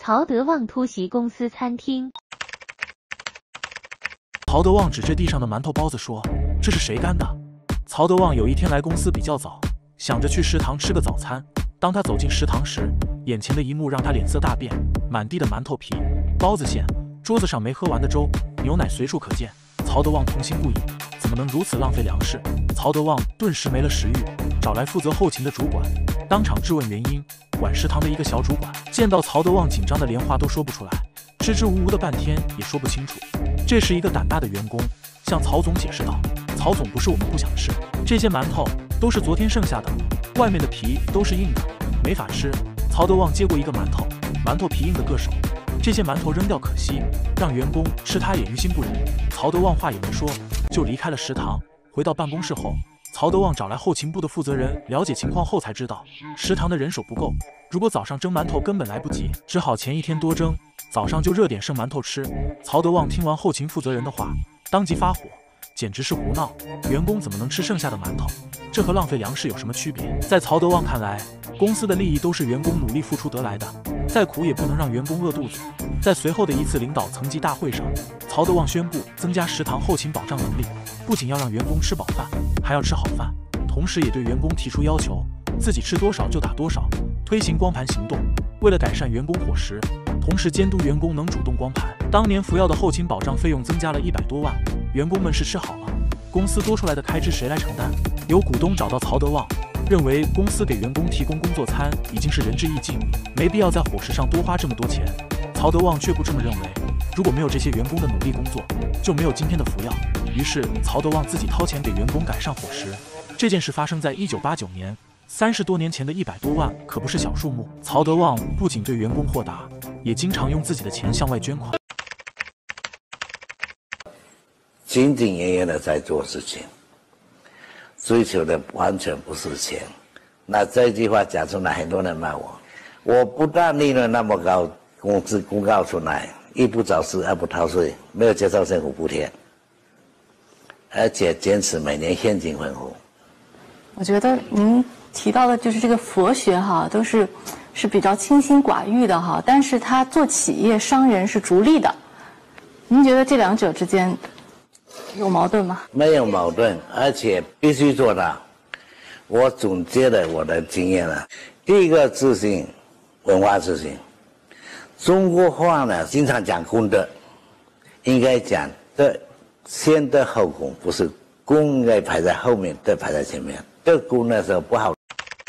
曹德旺突袭公司餐厅。 曹德旺指着地上的馒头包子说：“这是谁干的？”曹德旺有一天来公司比较早，想着去食堂吃个早餐。当他走进食堂时，眼前的一幕让他脸色大变：满地的馒头皮、包子馅，桌子上没喝完的粥、牛奶随处可见。曹德旺痛心不已，怎么能如此浪费粮食？曹德旺顿时没了食欲，找来负责后勤的主管，当场质问原因。管食堂的一个小主管见到曹德旺紧张的连话都说不出来，支支吾吾的半天也说不清楚。这时一个胆大的员工向曹总解释道：“曹总，不是我们不想吃，这些馒头都是昨天剩下的，外面的皮都是硬的，没法吃。”曹德旺接过一个馒头，馒头皮硬的硌手，这些馒头扔掉可惜，让员工吃他也于心不忍。曹德旺话也没说，就离开了食堂。回到办公室后，曹德旺找来后勤部的负责人了解情况后才知道，食堂的人手不够，如果早上蒸馒头根本来不及，只好前一天多蒸，早上就热点剩馒头吃。曹德旺听完后勤负责人的话，当即发火，简直是胡闹！员工怎么能吃剩下的馒头？这和浪费粮食有什么区别？在曹德旺看来，公司的利益都是员工努力付出得来的，再苦也不能让员工饿肚子。在随后的一次领导层级大会上，曹德旺宣布增加食堂后勤保障能力，不仅要让员工吃饱饭，还要吃好饭，同时也对员工提出要求，自己吃多少就打多少，推行光盘行动。为了改善员工伙食，同时监督员工能主动光盘，当年服药的后勤保障费用增加了100多万，员工们是吃好了，公司多出来的开支谁来承担？有股东找到曹德旺，认为公司给员工提供工作餐已经是仁至义尽，没必要在伙食上多花这么多钱。曹德旺却不这么认为，如果没有这些员工的努力工作，就没有今天的服药。于是曹德旺自己掏钱给员工改善伙食。这件事发生在1989年，30多年前的100多万可不是小数目。曹德旺不仅对员工豁达，也经常用自己的钱向外捐款， 兢兢业业的在做事情，追求的完全不是钱。那这句话讲出来，很多人骂我。我不但利润那么高，工资公告出来，一不找事，二不掏税，没有接受政府补贴，而且坚持每年现金分红。 我觉得您提到的就是这个佛学哈，都是比较清心寡欲的哈，但是他做企业商人是逐利的。您觉得这两者之间有矛盾吗？ 没有矛盾，而且必须做到。我总结了我的经验了，第一个自信，文化自信。中国话呢，经常讲功德，应该讲的先德后功，不是功应该排在后面，德排在前面。这功的时候不好，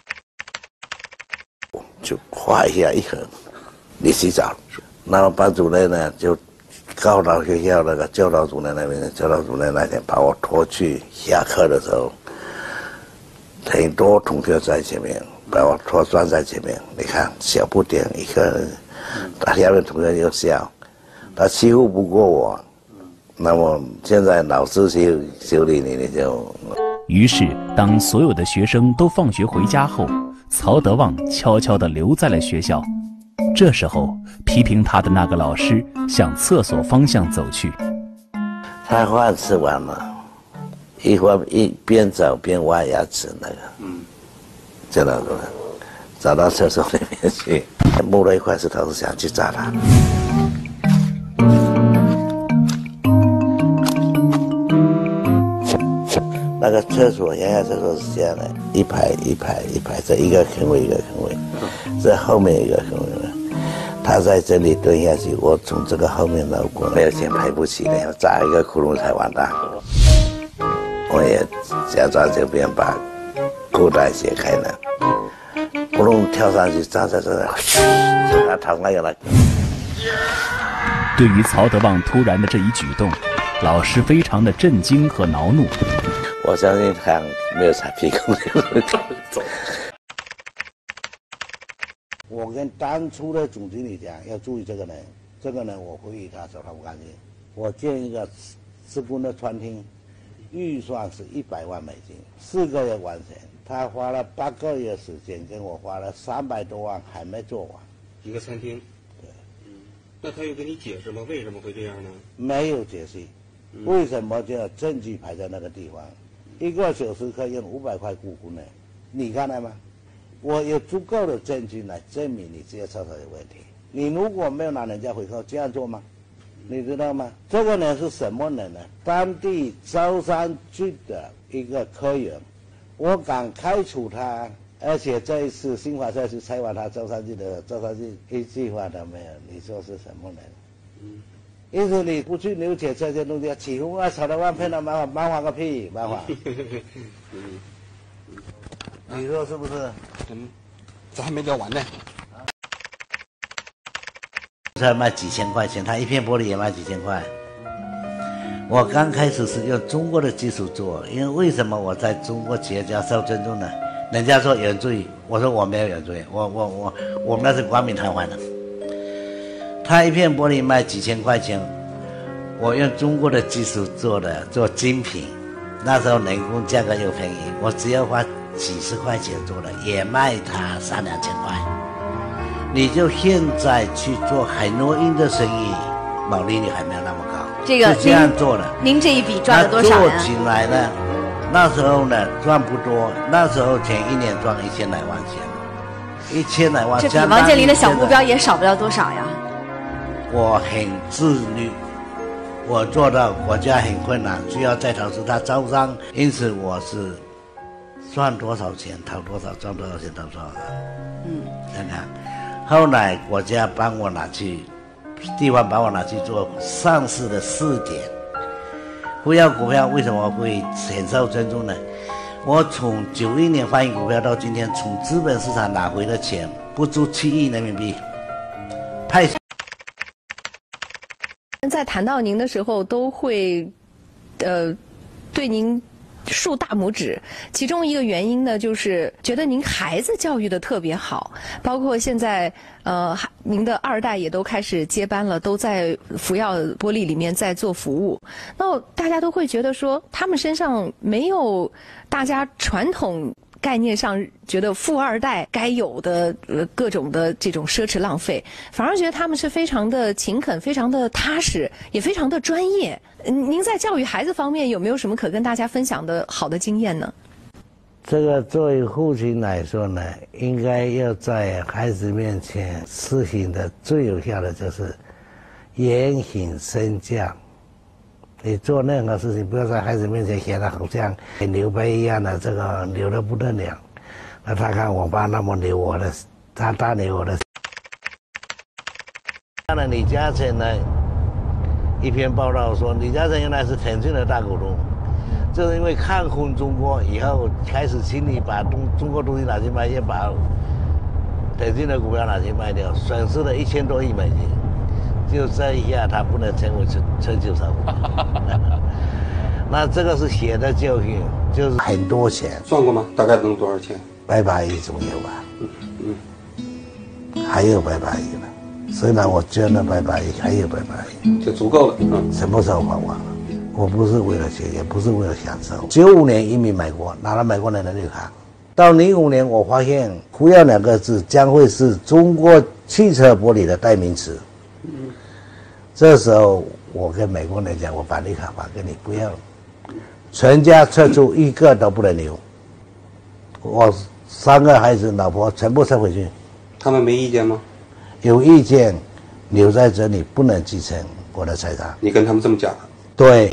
就画一下一横，你洗澡。那么班主任呢，就告到学校那个教导主任那边，教导主任那天把我拖去下课的时候，很多同学在前面，把我拖站在前面。你看小不点一个人。他下面同学就笑，他欺负不过我，那么现在老师修理你，你就。 于是，当所有的学生都放学回家后，曹德旺悄悄地留在了学校。这时候，批评他的那个老师向厕所方向走去。 他饭吃完了，一边走边挖牙齿那个，这那个。找到厕所里面去，摸了一块石头，想去砸他。那个厕所，阳台厕所是这样的，一排一排一排，这一个坑位一个坑位，这后面一个坑位。他在这里蹲下去，我从这个后面绕过，没有钱赔不起的，要砸一个窟窿才完蛋。我也假装这边把裤带解开了。扑通跳上去，站在这里，他逃那个了。 对于曹德旺突然的这一举动，老师非常的震惊和恼怒。 我相信他没有擦屁股走。我跟当初的总经理讲，要注意这个人，这个人我会议他说他不干净。我建一个施工的餐厅，预算是100万美金，4个月完成。他花了8个月时间，跟我花了300多万，还没做完。 一个餐厅。对。那他有跟你解释吗？为什么会这样呢？ 没有解释。为什么就要证据排在那个地方？1个小时可以用500块雇工呢？你看到吗？我有足够的证据来证明你这些厕所有问题。 你如果没有拿人家回扣，这样做吗？你知道吗？这个人是什么人呢？当地舟山区的一个科员，我敢开除他，而且这一次新华社去采访他，舟山区一句话都没有。你说是什么人？意思你不去了解这些东西，起哄啊，炒的万骗了麻烦个屁，麻烦。你说是不是？ 这还没聊完呢。 才卖几千块钱，他一片玻璃也卖几千块。我刚开始是用中国的技术做，因为为什么我在中国企业家受尊重呢？人家说原罪，我说我没有原罪，我们那是冠冕堂皇的。他一片玻璃卖几千块钱，我用中国的技术做精品，那时候人工价格又便宜，我只要花几十块钱做的，也卖他3、2千块。你就现在去做海洛因的生意，毛利率还没有那么高。 这个是这样做的。 您这一笔赚了多少呀？ 做起来呢，那时候呢赚不多，那时候前1年赚1000来万钱，1000来万。 这比王健林的小目标也少不了多少呀。 我很自律，我做到国家很困难，需要再投资他招商，因此我是赚多少钱投多少，赚多少钱投多少的。看看。后来国家帮我拿去，地方把我拿去做上市的试点。辉耀股票为什么会很受尊重呢？我从91年发行股票到今天，从资本市场拿回的钱不足7亿人民币，派。 在谈到您的时候，都会，对您竖大拇指，其中一个原因呢，就是觉得您孩子教育的特别好，包括现在您的2代也都开始接班了，都在福耀玻璃里面在做服务。那大家都会觉得说，他们身上没有大家传统概念上觉得富2代该有的各种的这种奢侈浪费，反而觉得他们是非常的勤恳，非常的踏实，也非常的专业。您在教育孩子方面有没有什么可跟大家分享的好的经验呢？ 这个作为父亲来说呢，应该要在孩子面前实行的最有效的就是言行身教。你做任何事情，不要在孩子面前显得好像牛掰一样的，这个牛得不得了。那他看我爸那么牛，他大牛我的。看了李嘉诚呢，一篇报道说，李嘉诚原来是腾讯的大股东，就是因为看空中国以后，开始轻易把中国东西拿去卖，也把腾讯的股票拿去卖掉，损失了1000多亿美金。就这一下，他不能成为春秋首富。那这个是血的教训，就是很多钱。 算过吗？大概能多少钱 ？100亿总有吧。还有100亿呢。虽然我捐了100亿，还有100亿， 就足够了。 什么时候还完了？我不是为了钱，也不是为了享受。95年移民美国，拿了美国人的绿卡。到05年，我发现“福耀”2个字将会是中国汽车玻璃的代名词。这时候，我跟美国人讲，我把绿卡还给你，不要了，全家撤出1个都不能留。我3个孩子、老婆全部撤回去。 他们没意见吗？ 有意见，留在这里不能继承我的财产。 你跟他们这么讲？ 对。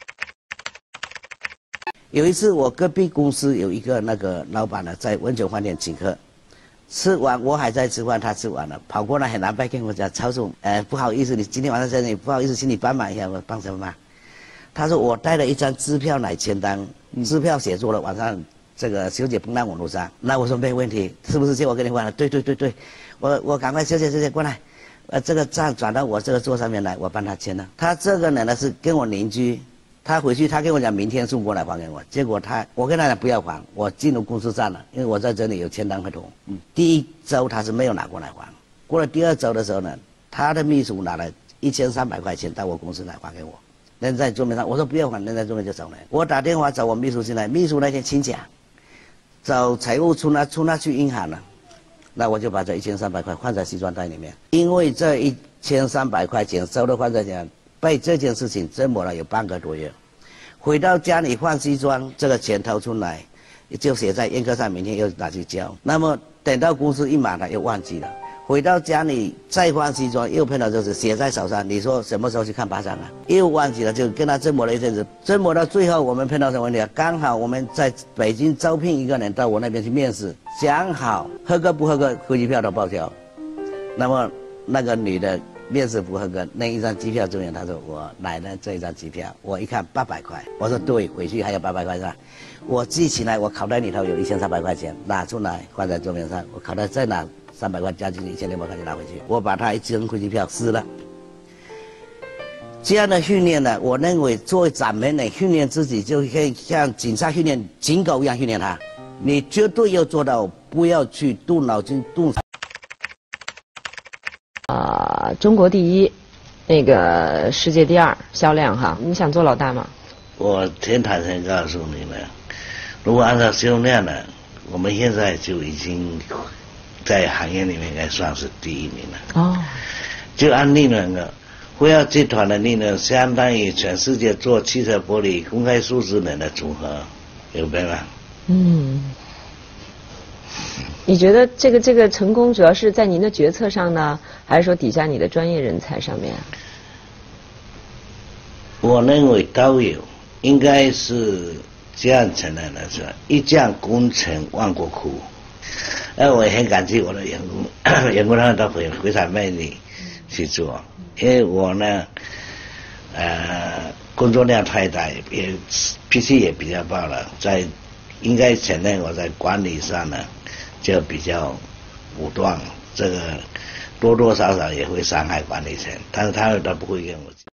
有一次，我隔壁公司有一个那个老板呢，在温泉饭店请客。吃完我还在吃饭，他吃完了，跑过来很难拜跟我讲，曹总，不好意思，你今天晚上在这里，不好意思，请你帮忙一下。我帮什么忙？他说我带了一张支票来签单，支票写错了，晚上这个小姐碰到网络上。那我说没问题，是不是借我给你还了？对，我赶快小姐过来，这个账转到我这个桌上面来，我帮他签了。他这个人呢是跟我邻居。他回去，他跟我讲明天送过来还给我。结果我跟他讲不要还，我进入公司账了，因为我在这里有签单合同。第1周他是没有拿过来还，过了第2周的时候呢，他的秘书拿了1300块钱到我公司来还给我，扔在桌面上。我说不要还，扔在桌面就走了。我打电话找我秘书进来，秘书那天请假，找财务出纳去银行了。那我就把这1300块放在西装袋里面，因为这1300块钱收了放在这。被这件事情折磨了有半个多月，回到家里换西装，这个钱掏出来，就写在烟课上，明天又拿去交。那么等到公司一满了，又忘记了。 回到家里再换西装，又碰到就是写在手上。你说什么时候去看巴掌啊？又忘记了，就跟他折磨了一阵子，折磨到最后我们碰到什么问题啊？刚好我们在北京招聘一个人到我那边去面试，讲好合格不合格飞机票都报销。那么那个女的面试不合格，那一张机票中间，她说我来了这一张机票，我一看800块，我说对，回去还有800块是吧？我记起来，我口袋里头有1300块钱，拿出来放在桌面上，我口袋再拿300块加进去，1600块钱拿回去，我把他一张飞机票撕了。这样的训练呢，我认为作为掌门人训练自己，就可以像警察训练警狗一样训练他。你绝对要做到，不要去动脑筋动。 中国第一，那个世界第2销量哈，你想做老大吗？ 我挺坦诚告诉你们，如果按照销量呢，我们现在就已经在行业里面应该算是第1名了。 哦， 就按利润了，辉耀集团的利润相当于全世界做汽车玻璃公开数字人的组合，明白吗？ 你觉得这个成功主要是在您的决策上呢，还是说底下你的专业人才上面？ 我认为都有，应该是这样承认的是一将功成万骨枯。我也很感激我的员工，员工他们都非常卖力去做，因为我呢，工作量太大，也脾气也比较暴了，应该承认我在管理上呢就比较武断，这个多多少少也会伤害管理层，但是他们都不会跟我讲。